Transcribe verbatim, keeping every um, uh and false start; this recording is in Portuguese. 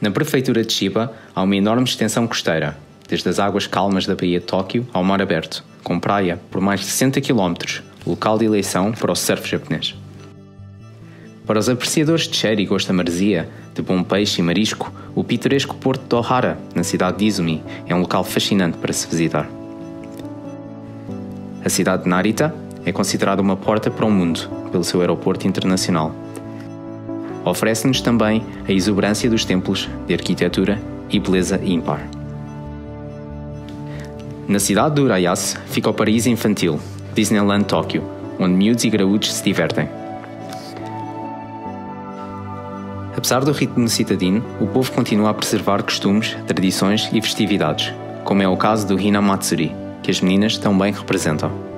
Na prefeitura de Chiba há uma enorme extensão costeira, desde as águas calmas da Baía de Tóquio ao mar aberto, com praia por mais de sessenta quilómetros, local de eleição para o surf japonês. Para os apreciadores de cheiro e gosto a maresia, de bom peixe e marisco, o pitoresco porto de Ohara, na cidade de Izumi, é um local fascinante para se visitar. A cidade de Narita é considerada uma porta para o mundo pelo seu aeroporto internacional. Oferece-nos também a exuberância dos templos de arquitetura e beleza ímpar. Na cidade de Urayasu fica o paraíso infantil, Disneyland Tóquio, onde miúdos e graúdos se divertem. Apesar do ritmo citadino, o povo continua a preservar costumes, tradições e festividades, como é o caso do Hina Matsuri, que as meninas tão bem representam.